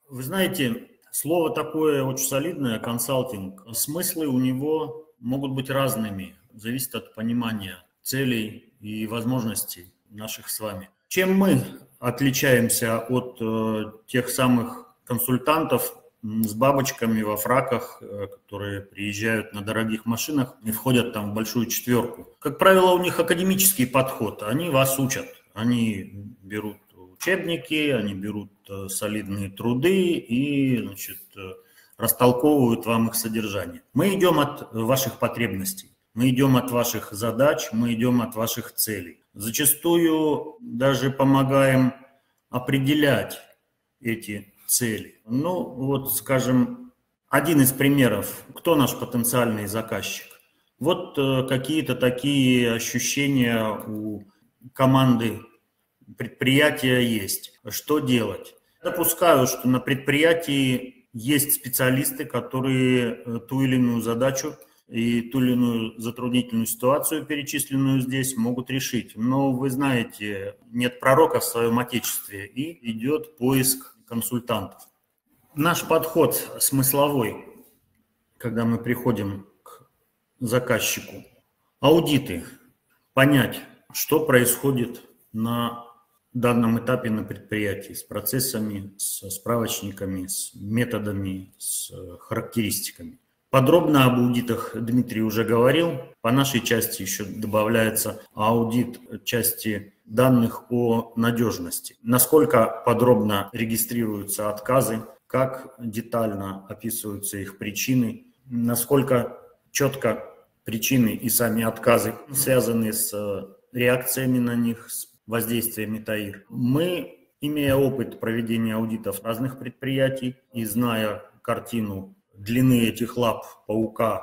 Вы знаете, слово такое очень солидное, консалтинг. Смыслы у него могут быть разными, зависит от понимания целей и возможностей наших с вами. Чем мы отличаемся от тех самых консультантов с бабочками во фраках, которые приезжают на дорогих машинах и входят там в большую четверку? Как правило, у них академический подход, они вас учат, они берут учебники, они берут солидные труды и, значит, растолковывают вам их содержание. Мы идем от ваших потребностей, мы идем от ваших задач, мы идем от ваших целей. Зачастую даже помогаем определять эти цели. Ну, вот, скажем, один из примеров. Кто наш потенциальный заказчик? Вот какие-то такие ощущения у команды предприятия есть. Что делать? Допускаю, что на предприятии есть специалисты, которые ту или иную задачу и ту или иную затруднительную ситуацию, перечисленную здесь, могут решить. Но вы знаете, нет пророка в своем отечестве, и идет поиск консультантов. Наш подход смысловой, когда мы приходим к заказчику, аудиты, понять, что происходит на данном этапе на предприятии с процессами, с справочниками, с методами, с характеристиками. Подробно об аудитах Дмитрий уже говорил. По нашей части еще добавляется аудит части данных о надежности. Насколько подробно регистрируются отказы, как детально описываются их причины, насколько четко причины и сами отказы связаны с реакциями на них, с воздействиями ТАИР. Мы, имея опыт проведения аудитов разных предприятий и зная картину длины этих лап паука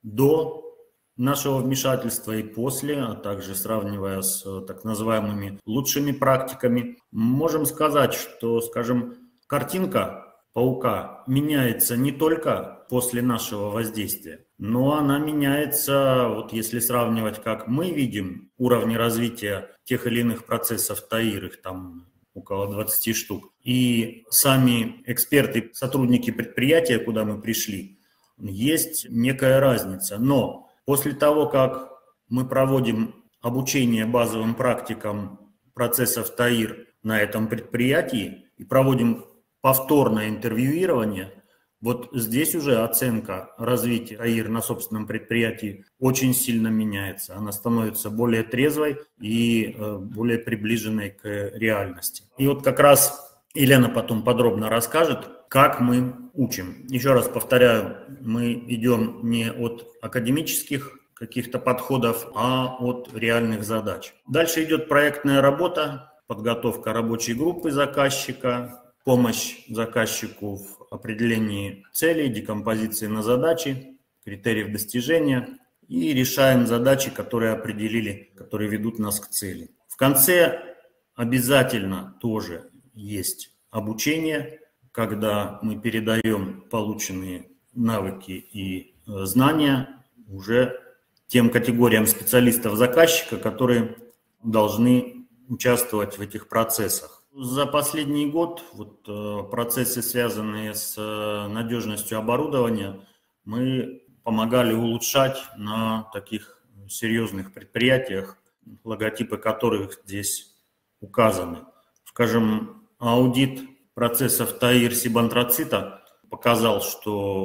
до нашего вмешательства и после, а также сравнивая с так называемыми лучшими практиками, можем сказать, что, скажем, картинка паука меняется не только после нашего воздействия, но она меняется, вот если сравнивать, как мы видим уровни развития тех или иных процессов ТАИР, их там около 20 штук. И сами эксперты, сотрудники предприятия, куда мы пришли, есть некая разница. Но после того, как мы проводим обучение базовым практикам процессов ТАИР на этом предприятии и проводим повторное интервьюирование, вот здесь уже оценка развития ТАИР на собственном предприятии очень сильно меняется. Она становится более трезвой и более приближенной к реальности. И вот как раз Елена потом подробно расскажет, как мы учим. Еще раз повторяю, мы идем не от академических каких-то подходов, а от реальных задач. Дальше идет проектная работа, подготовка рабочей группы заказчика, помощь заказчику в определении целей, декомпозиции на задачи, критериев достижения и решаем задачи, которые определили, которые ведут нас к цели. В конце обязательно тоже есть обучение, когда мы передаем полученные навыки и знания уже тем категориям специалистов заказчика, которые должны участвовать в этих процессах. За последний год процессы, связанные с надежностью оборудования, мы помогали улучшать на таких серьезных предприятиях, логотипы которых здесь указаны. Скажем, аудит процессов ТАИР сибантрацита показал, что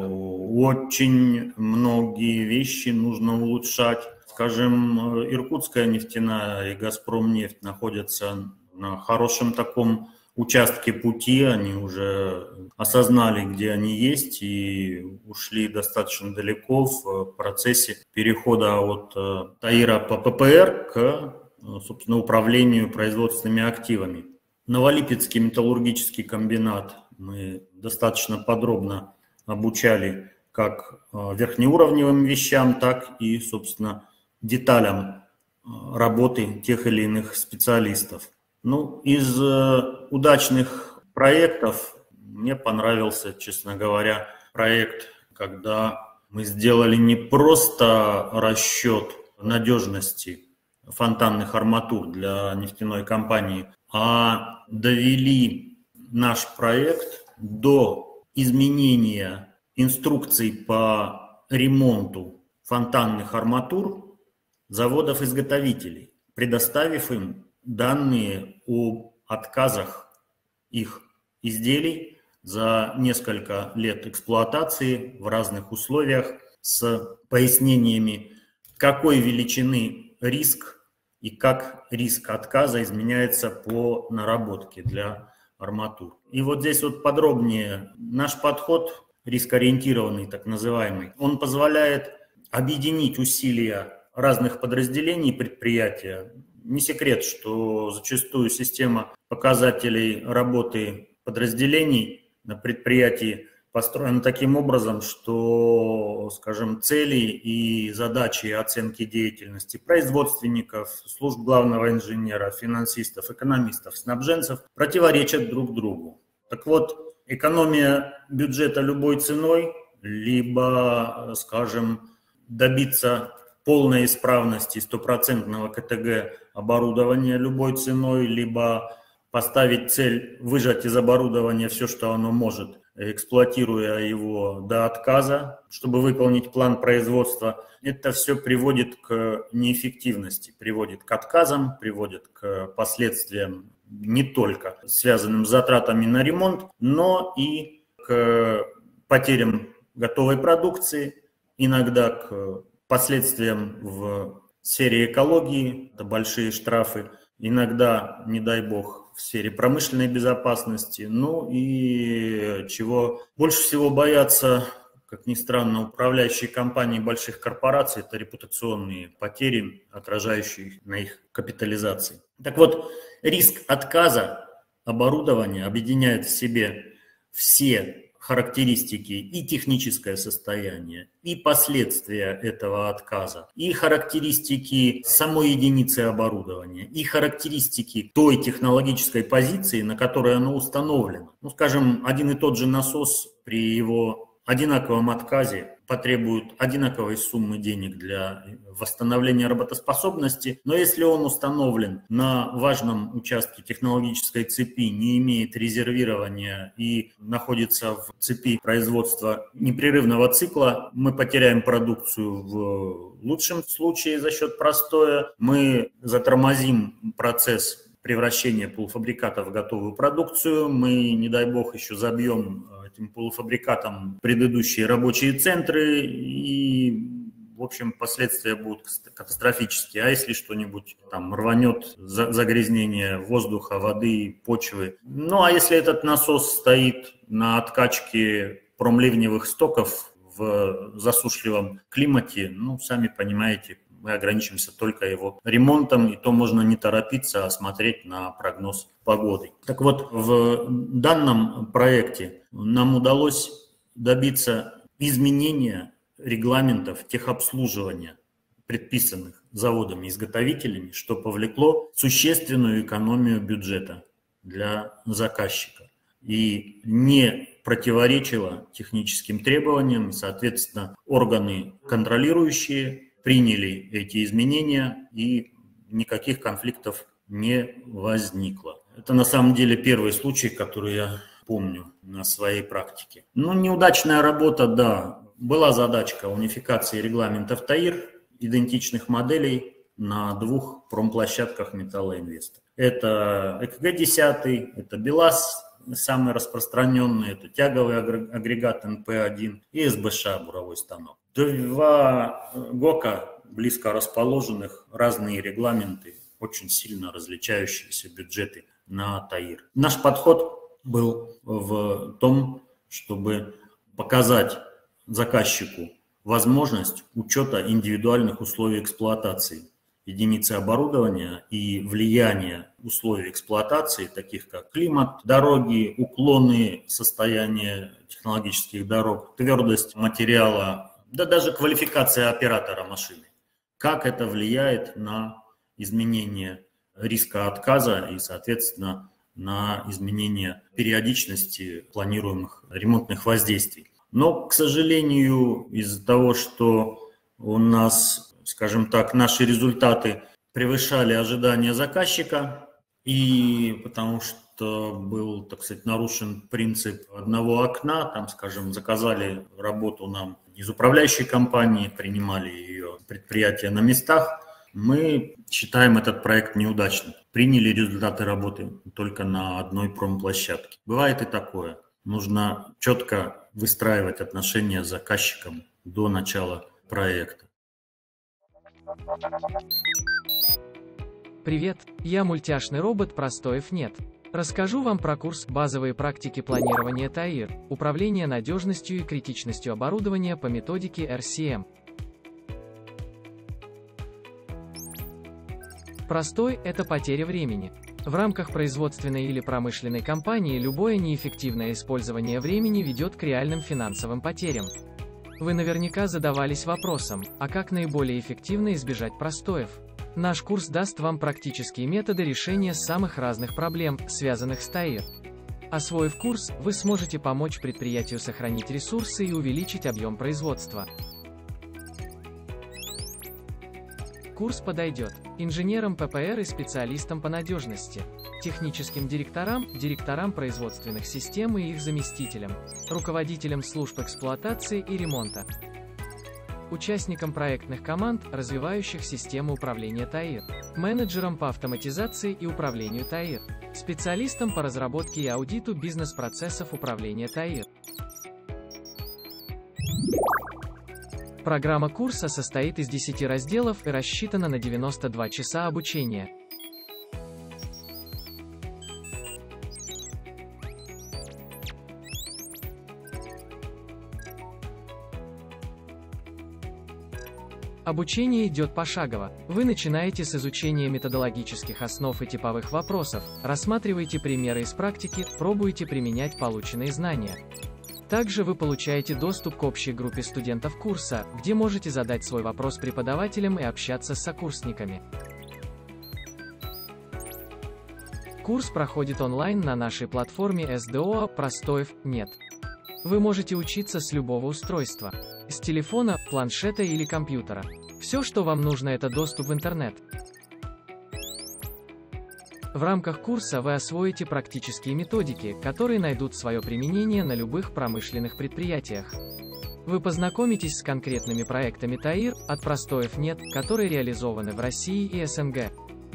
очень многие вещи нужно улучшать. Скажем, Иркутская нефтяная и Газпромнефть находятся на хорошем таком участке пути, они уже осознали, где они есть, и ушли достаточно далеко в процессе перехода от ТАИРа по ППР к, собственно, управлению производственными активами. Новолипецкий металлургический комбинат мы достаточно подробно обучали как верхнеуровневым вещам, так и, собственно, деталям работы тех или иных специалистов. Ну, из удачных проектов мне понравился, честно говоря, проект, когда мы сделали не просто расчет надежности фонтанных арматур для нефтяной компании, а довели наш проект до изменения инструкций по ремонту фонтанных арматур заводов-изготовителей, предоставив им данные о отказах их изделий за несколько лет эксплуатации в разных условиях с пояснениями, какой величины риск и как риск отказа изменяется по наработке для арматур. И вот здесь вот подробнее наш подход, рискоориентированный так называемый, он позволяет объединить усилия разных подразделений предприятия. Не секрет, что зачастую система показателей работы подразделений на предприятии построена таким образом, что, скажем, цели и задачи оценки деятельности производственников, служб главного инженера, финансистов, экономистов, снабженцев противоречат друг другу. Так вот, экономия бюджета любой ценой, либо, скажем, добиться полной исправности стопроцентного КТГ оборудования любой ценой, либо поставить цель выжать из оборудования все, что оно может, эксплуатируя его до отказа, чтобы выполнить план производства. Это все приводит к неэффективности, приводит к отказам, приводит к последствиям не только связанным с затратами на ремонт, но и к потерям готовой продукции, иногда к последствиям в сфере экологии, это большие штрафы, иногда, не дай бог, в сфере промышленной безопасности. Ну и чего больше всего боятся, как ни странно, управляющие компании больших корпораций, это репутационные потери, отражающие на их капитализации. Так вот, риск отказа оборудования объединяет в себе все характеристики и техническое состояние, и последствия этого отказа, и характеристики самой единицы оборудования, и характеристики той технологической позиции, на которой оно установлено. Ну, скажем, один и тот же насос при его одинаковом отказе потребует одинаковой суммы денег для восстановления работоспособности, но если он установлен на важном участке технологической цепи, не имеет резервирования и находится в цепи производства непрерывного цикла, мы потеряем продукцию в лучшем случае за счет простоя, мы затормозим процесс превращения полуфабриката в готовую продукцию, мы, не дай бог, еще забьем этим полуфабрикатом предыдущие рабочие центры, и, в общем, последствия будут катастрофические. А если что-нибудь там рванет, загрязнение воздуха, воды, почвы? Ну, а если этот насос стоит на откачке промливневых стоков в засушливом климате, ну, сами понимаете, мы ограничимся только его ремонтом, и то можно не торопиться, а смотреть на прогноз погоды. Так вот, в данном проекте нам удалось добиться изменения регламентов техобслуживания, предписанных заводами-изготовителями, что повлекло существенную экономию бюджета для заказчика и не противоречило техническим требованиям, и, соответственно, органы контролирующие приняли эти изменения, и никаких конфликтов не возникло. Это на самом деле первый случай, который я помню на своей практике. Ну, неудачная работа, да. Была задачка унификации регламентов ТАИР, идентичных моделей на двух промплощадках Металлоинвеста. Это ЭКГ-10, это БелАЗ, самый распространенный, это тяговый агрегат НП-1 и СБШ, буровой станок. Два ГОКа, близко расположенных, разные регламенты, очень сильно различающиеся бюджеты на ТАИР. Наш подход был в том, чтобы показать заказчику возможность учета индивидуальных условий эксплуатации единицы оборудования и влияние условий эксплуатации, таких как климат, дороги, уклоны, состояние технологических дорог, твердость материала, да даже квалификация оператора машины. Как это влияет на изменение риска отказа и, соответственно, на изменение периодичности планируемых ремонтных воздействий. Но, к сожалению, из-за того, что у нас, скажем так, наши результаты превышали ожидания заказчика, и потому что был, так сказать, нарушен принцип одного окна. Там, скажем, заказали работу нам из управляющей компании, принимали ее предприятия на местах. Мы считаем этот проект неудачным. Приняли результаты работы только на одной промплощадке. Бывает и такое. Нужно четко выстраивать отношения с заказчиком до начала проекта. Привет, я мультяшный робот Простоев нет. Расскажу вам про курс «Базовые практики планирования ТАИР. Управление надежностью и критичностью оборудования по методике RCM». Простой – это потеря времени. В рамках производственной или промышленной компании любое неэффективное использование времени ведет к реальным финансовым потерям. Вы наверняка задавались вопросом, а как наиболее эффективно избежать простоев? Наш курс даст вам практические методы решения самых разных проблем, связанных с ТАИР. Освоив курс, вы сможете помочь предприятию сохранить ресурсы и увеличить объем производства. Курс подойдет инженерам ППР и специалистам по надежности, техническим директорам, директорам производственных систем и их заместителям, руководителям служб эксплуатации и ремонта, участникам проектных команд, развивающих систему управления ТАИР, менеджерам по автоматизации и управлению ТАИР, специалистам по разработке и аудиту бизнес-процессов управления ТАИР. Программа курса состоит из 10 разделов и рассчитана на 92 часа обучения. Обучение идет пошагово. Вы начинаете с изучения методологических основ и типовых вопросов, рассматриваете примеры из практики, пробуете применять полученные знания. Также вы получаете доступ к общей группе студентов курса, где можете задать свой вопрос преподавателям и общаться с сокурсниками. Курс проходит онлайн на нашей платформе SDO «Простоев нет». Вы можете учиться с любого устройства. С телефона, планшета или компьютера. Все, что вам нужно, это доступ в интернет. В рамках курса вы освоите практические методики, которые найдут свое применение на любых промышленных предприятиях. Вы познакомитесь с конкретными проектами ТАИР, от простоев нет, которые реализованы в России и СНГ.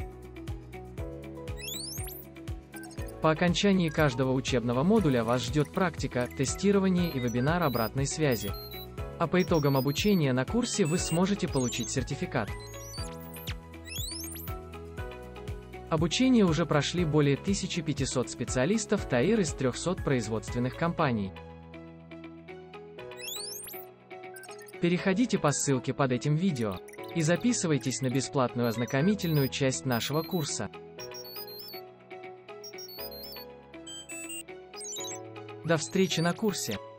По окончании каждого учебного модуля вас ждет практика, тестирование и вебинар обратной связи. А по итогам обучения на курсе вы сможете получить сертификат. Обучение уже прошли более 1500 специалистов ТАИР из 300 производственных компаний. Переходите по ссылке под этим видео и записывайтесь на бесплатную ознакомительную часть нашего курса. До встречи на курсе!